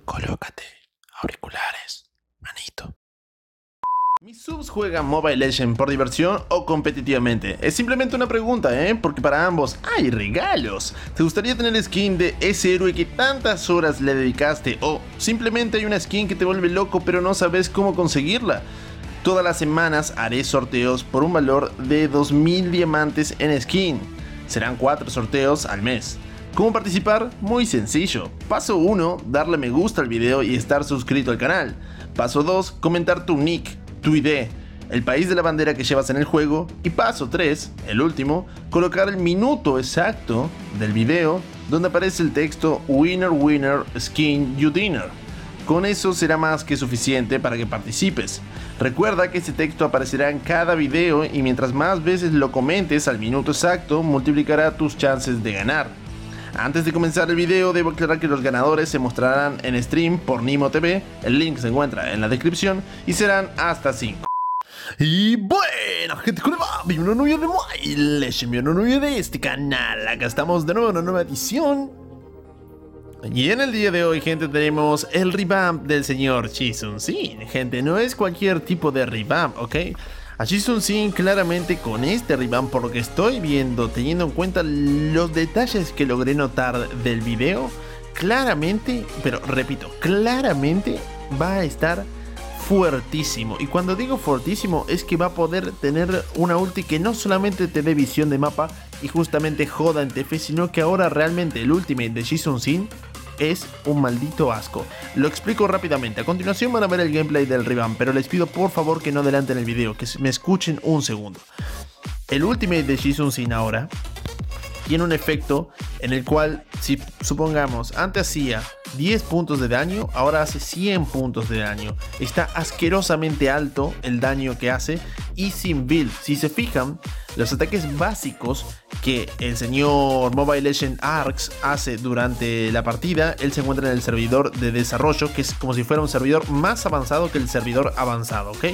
Colócate auriculares, manito. ¿Mis subs juegan Mobile Legends por diversión o competitivamente? Es simplemente una pregunta, porque para ambos hay regalos. ¿Te gustaría tener skin de ese héroe que tantas horas le dedicaste? ¿O simplemente hay una skin que te vuelve loco pero no sabes cómo conseguirla? Todas las semanas haré sorteos por un valor de 2000 diamantes en skin. Serán 4 sorteos al mes. ¿Cómo participar? Muy sencillo. Paso 1, darle me gusta al video y estar suscrito al canal. Paso 2, comentar tu nick, tu ID, el país de la bandera que llevas en el juego. Y paso 3, el último, colocar el minuto exacto del video donde aparece el texto Winner Winner Skin You Dinner. Con eso será más que suficiente para que participes. Recuerda que ese texto aparecerá en cada video y mientras más veces lo comentes al minuto exacto, multiplicará tus chances de ganar. Antes de comenzar el video, debo aclarar que los ganadores se mostrarán en stream por Nimo TV, el link se encuentra en la descripción y serán hasta 5. Y bueno, gente, ¿cómo va? Bienvenido a un nuevo video de Mobile Legends, bienvenido a un nuevo video de este canal. Acá estamos de nuevo en una nueva edición. Y en el día de hoy, gente, tenemos el revamp del señor Shi Sun-Sin. Gente, no es cualquier tipo de revamp, ¿ok? A Shi Sun-Sin claramente con este revamp, por lo que estoy viendo, teniendo en cuenta los detalles que logré notar del video, claramente, pero repito, claramente va a estar fuertísimo. Y cuando digo fuertísimo es que va a poder tener una ulti que no solamente te dé visión de mapa y justamente joda en TF, sino que ahora realmente el ultimate de Shi Sun-Sin es un maldito asco. Lo explico rápidamente. A continuación van a ver el gameplay del revamp, pero les pido por favor que no adelanten el video, que me escuchen un segundo. El ultimate de Shi Sun-Sin ahora tiene un efecto en el cual, si supongamos antes hacía 10 puntos de daño, ahora hace 100 puntos de daño. Está asquerosamente alto el daño que hace y sin build. Si se fijan, los ataques básicos que el señor Mobile Legends Arcs hace durante la partida, él se encuentra en el servidor de desarrollo, que es como si fuera un servidor más avanzado que el servidor avanzado, ¿ok?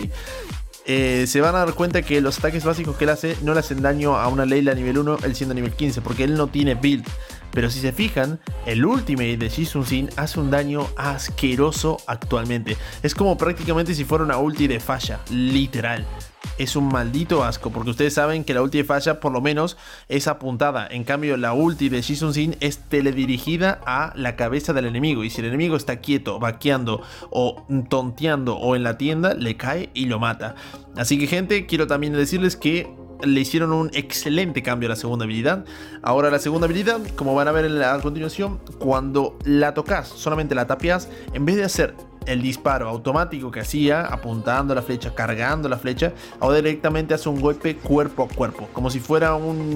Se van a dar cuenta que los ataques básicos que él hace no le hacen daño a una Layla nivel 1, él siendo nivel 15, porque él no tiene build. Pero si se fijan, el ultimate de Shi Sun-Sin hace un daño asqueroso actualmente. Es como prácticamente si fuera una ulti de falla, literal. Es un maldito asco, porque ustedes saben que la ulti de falla por lo menos es apuntada. En cambio la ulti de Shi Sun-Sin es teledirigida a la cabeza del enemigo. Y si el enemigo está quieto, vaqueando o tonteando o en la tienda, le cae y lo mata. Así que gente, quiero también decirles que le hicieron un excelente cambio a la segunda habilidad. Ahora la segunda habilidad, como van a ver a continuación, cuando la tocas, solamente la tapeas, en vez de hacer el disparo automático que hacía, apuntando la flecha, cargando la flecha, ahora directamente hace un golpe cuerpo a cuerpo, como si fuera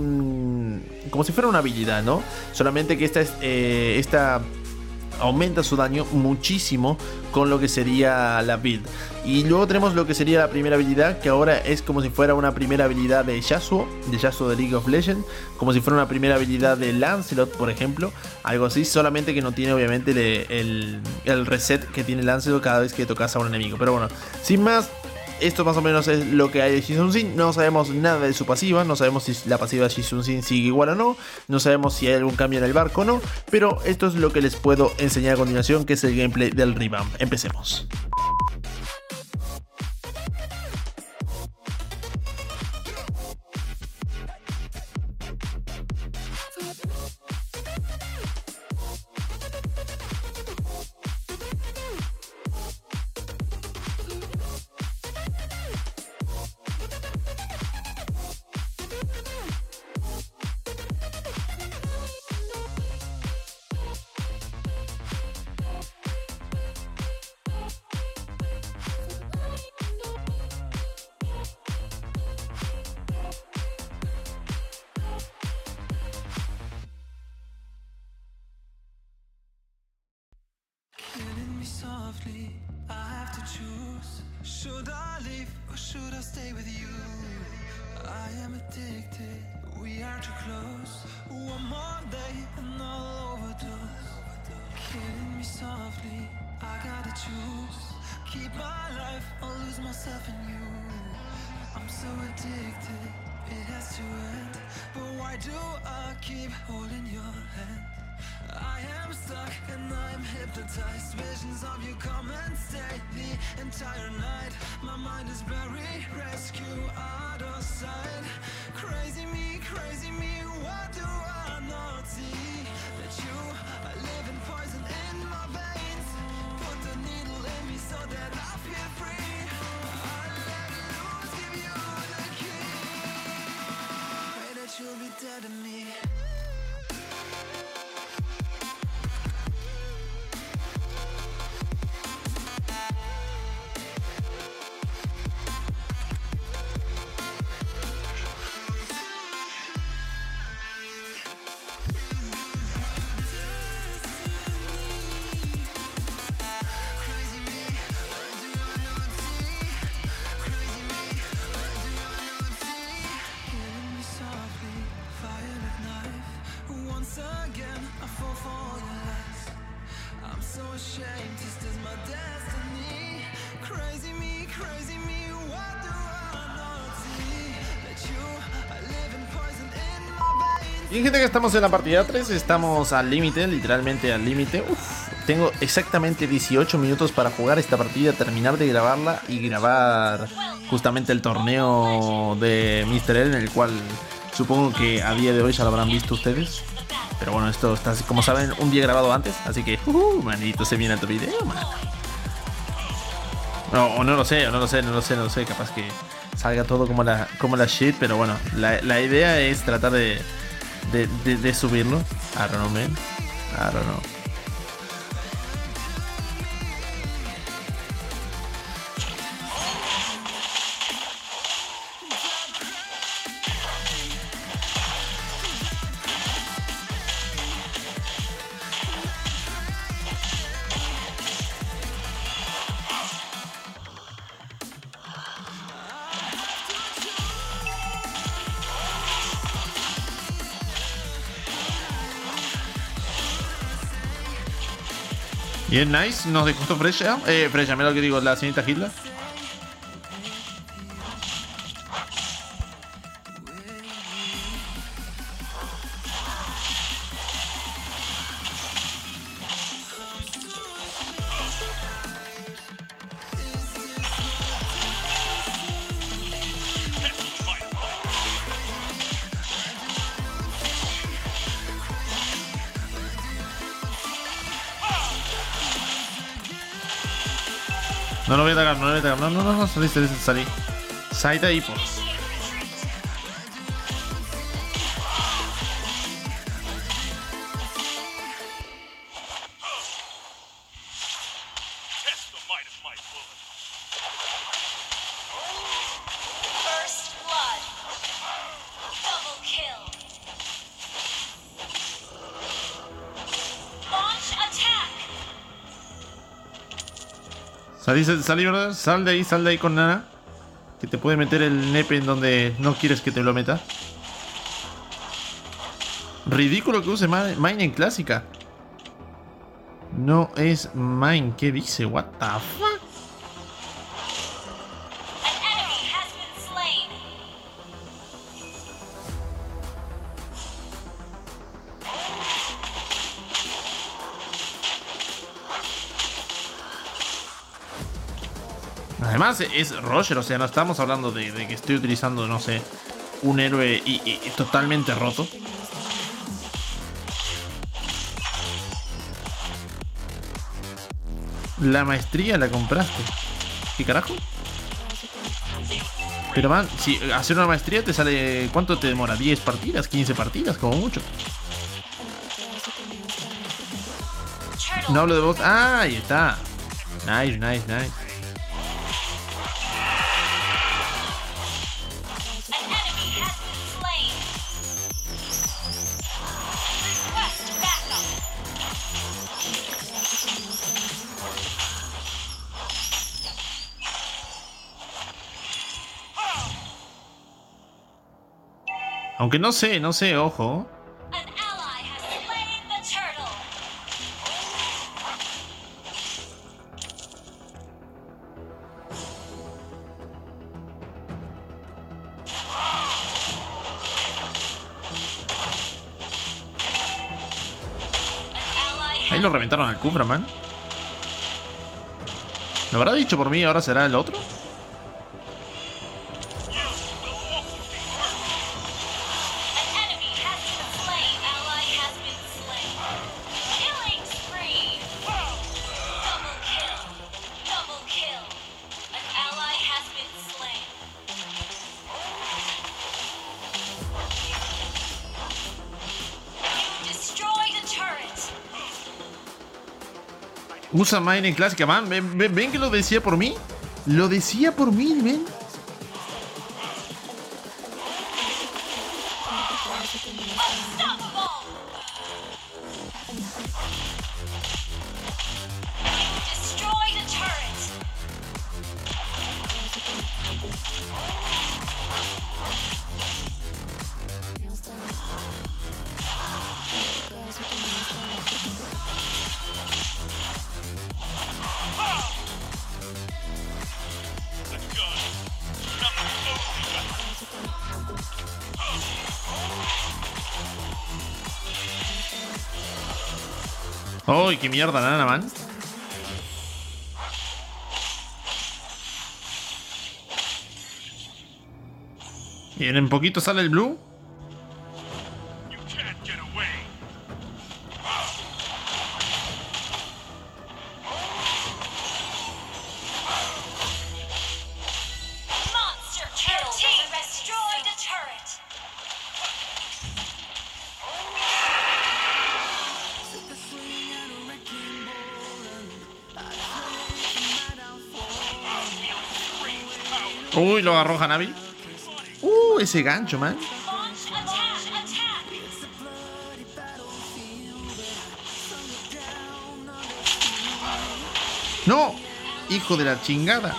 una habilidad, ¿no? Solamente que esta aumenta su daño muchísimo con lo que sería la build. Y luego tenemos lo que sería la primera habilidad, que ahora es como si fuera una primera habilidad de Yasuo de League of Legends, como si fuera una primera habilidad de Lancelot, por ejemplo, algo así, solamente que no tiene obviamente el reset que tiene Lancelot cada vez que tocas a un enemigo. Pero bueno, sin más, esto más o menos es lo que hay de Shi Sun-Sin. No sabemos nada de su pasiva, no sabemos si la pasiva de Shi Sun-Sin sigue igual o no, no sabemos si hay algún cambio en el barco o no, pero esto es lo que les puedo enseñar a continuación, que es el gameplay del revamp. Empecemos. Softly, I have to choose. Should I leave or should I stay with you? I am addicted, we are too close. One more day and I'll overdose. Killing me softly, I gotta choose. Keep my life or lose myself in you. I'm so addicted, it has to end. But why do I keep holding your hand? I am stuck and I'm hypnotized, visions of you come and stay the entire night. My mind is buried, rescue out of sight. Crazy me, what do I not see? That you are living poison in my veins. Put the needle in me so that I feel free. I let loose, give you the key. Pray that you'll be dead to me. Bien, gente, que estamos en la partida 3, estamos al límite, literalmente al límite. Tengo exactamente 18 minutos para jugar esta partida, terminar de grabarla y grabar justamente el torneo de Mr. L, en el cual supongo que a día de hoy ya lo habrán visto ustedes. Pero bueno, esto está, como saben, un día grabado antes, así que, manito, se viene otro video, man. No lo sé, capaz que salga todo como la shit, pero bueno, la idea es tratar de subirlo. I don't know, man. I don't know. Bien, nice, nos dejó Freya. Freya, mira lo que digo, la señorita Hitler. No lo voy a atacar, no, salí. Salí de ahí, pues. Salí, ¿verdad? Sal de ahí con Nana. Que te puede meter el nepe en donde no quieres que te lo meta. Ridículo que use Mine en clásica. No es Mine. ¿Qué dice? What the fuck? Además es Roger, o sea, no estamos hablando de que estoy utilizando, no sé, un héroe y totalmente roto. La maestría la compraste. ¿Qué carajo? Pero man, si hacer una maestría te sale... ¿Cuánto te demora? ¿10 partidas? ¿15 partidas? Como mucho. No hablo de vos. Ah, ahí está. Nice. Aunque no sé, ojo. Ahí lo reventaron al Kufra, man. ¿Lo habrá dicho por mí? ¿Ahora será el otro? Usa Mine en clásica, man. ¿Ven que lo decía por mí? Lo decía por mí, ven. ¡Uy, qué mierda, nana, man! Y en poquito sale el blue. Uy, lo agarró Hanabi. Ese gancho, man. No, hijo de la chingada.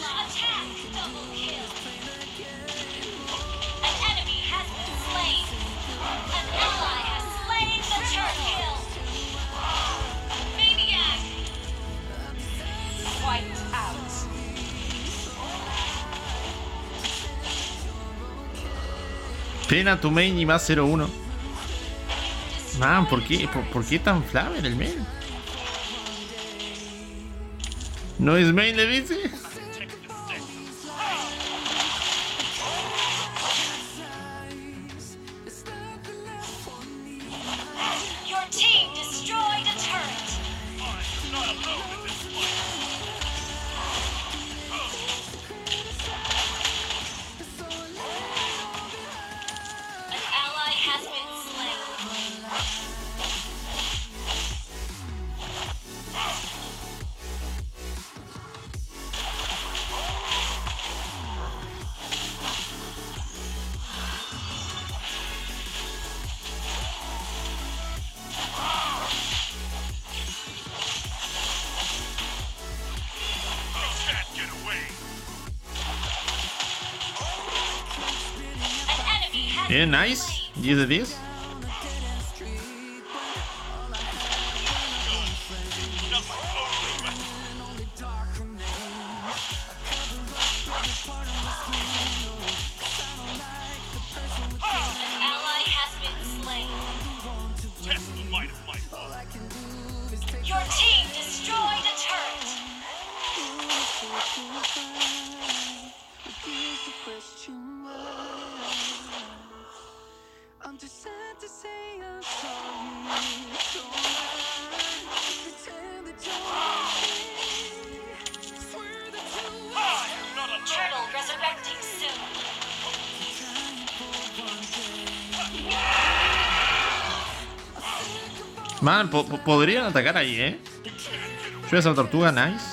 Pena tu main y más 0-1. Man, ¿por qué tan flamer el main? No es main, le dice. Bien, nice. 10 de 10. Man, podrían atacar ahí, ¿eh? Yo esa tortuga, nice.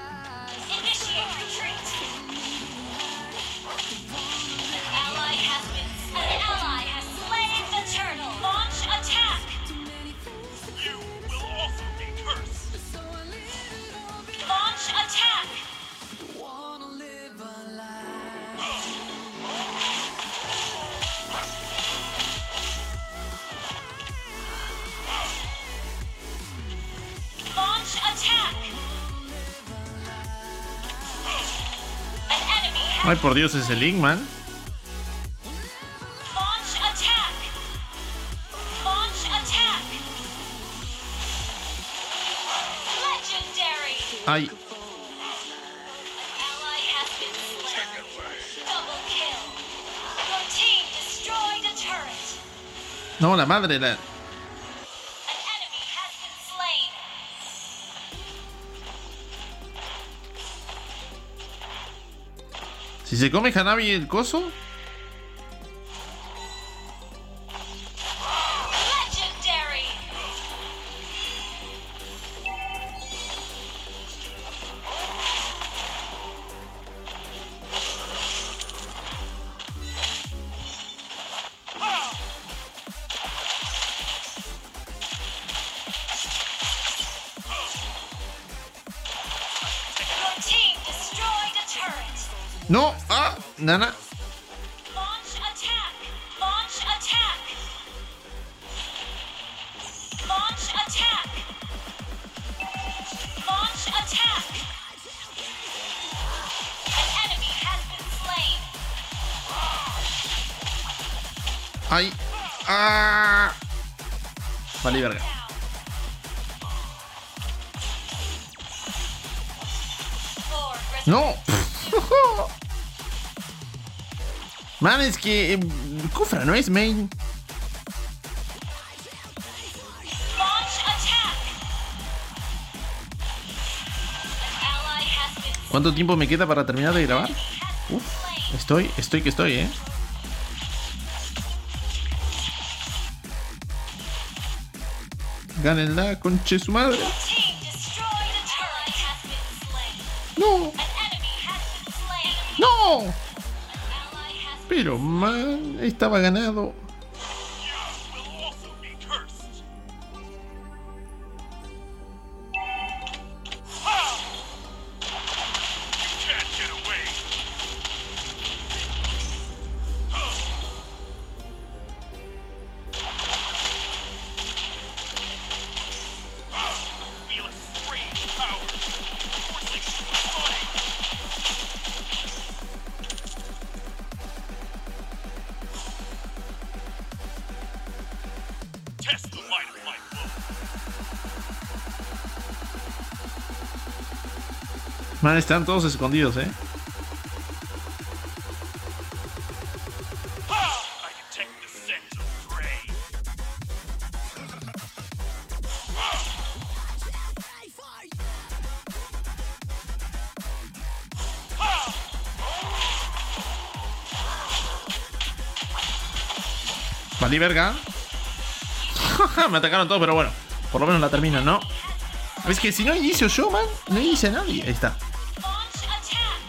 Ay, por Dios, ese Link, man. Ay. Ally has been slain. Double kill. Your team destroyed a turret. No, la madre. An enemy has been slain. Si se come Hanabi el coso. Legendary. Your team destroyed a turret. No. Ah, nana. Launch attack! Launch attack! Launch attack! Launch attack! An enemy has been slain. Ay. Ah. Vale, verga. Lord No. Man, es que Kufra no es main. Launch attack! An ally has been slain. ¿Cuánto tiempo me queda para terminar de grabar? Has been slain. Estoy, Gánenla, conche su madre. Your team destroyed a turret. Has been slain. No, An enemy has been slain. no. An ally has been Pero man, estaba ganado. will also be cursed. Ha! You can't get away. Feel a strange power coursing through my body. Test the might of my blow. Man, están todos escondidos, I detect the scent of prey. Vale, verga. Me atacaron todos, pero bueno. Por lo menos la termino, ¿no? Es que si no inicio yo, man, no inicia nadie. Ahí está. launch attack!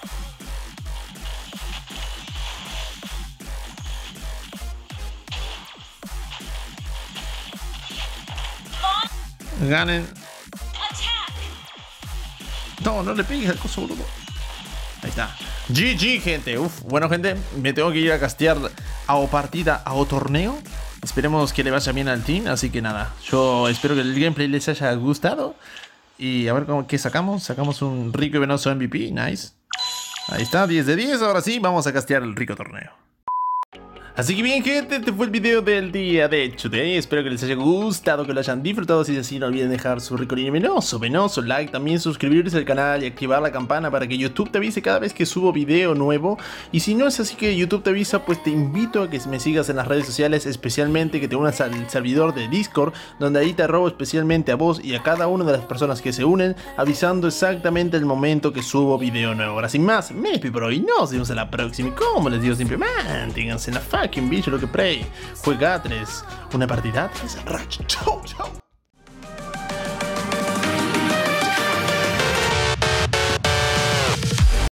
Launch Ganen. attack! No, no le pegues al coso, boludo. Ahí está. GG, gente. Uf, bueno, gente, me tengo que ir a castear a partida, a torneo. Esperemos que le vaya bien al team. Así que nada, yo espero que el gameplay les haya gustado. Y a ver qué sacamos. Sacamos un rico y venoso MVP. Nice. Ahí está, 10 de 10. Ahora sí, vamos a castear el rico torneo. Así que bien, gente, este fue el video del día de today. Espero que les haya gustado, que lo hayan disfrutado. Si es así, no olviden dejar su rico y venoso like, también suscribirse al canal y activar la campana para que YouTube te avise cada vez que subo video nuevo. Y si no es así que YouTube te avisa, pues te invito a que me sigas en las redes sociales, especialmente que te unas al servidor de Discord, donde ahí te robo especialmente a vos y a cada una de las personas que se unen, avisando exactamente el momento que subo video nuevo. Ahora sin más, me despido por hoy, nos vemos en la próxima y como les digo siempre, manténganse en la fucking bicho lo que play. Juega 3, una partida 3, chau, chau.